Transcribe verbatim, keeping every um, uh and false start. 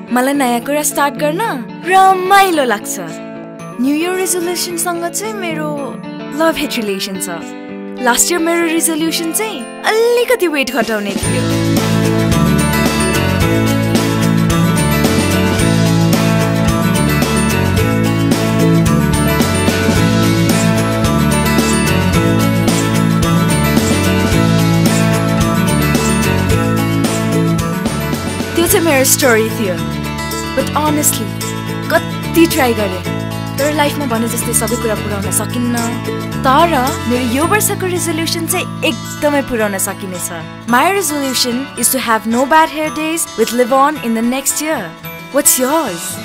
मलाई नयाँ कुरा स्टार्ट गर्न रमाइलो लाग्छ न्यू इयर रेजोल्युसन सँग चाहिँ मेरो लभ हेट रिलेसन छ लास्ट इयर मेरो रेजोल्युसन चाहिँ अलिकति वेट घटाउने थियो त्यो चाहिँ मेरो स्टोरी थियो बट अनेस्टली कति ट्राई गरेँ तर लाइफमा भने जस्तै सबै कुरा पुर्याउन सकिन्न तर मेरो यो वर्षको रेजोल्युसन चाहिँ एकदमै पुर्याउन सकिनेछ my resolution is to have no bad hair days with live on in the next year what's yours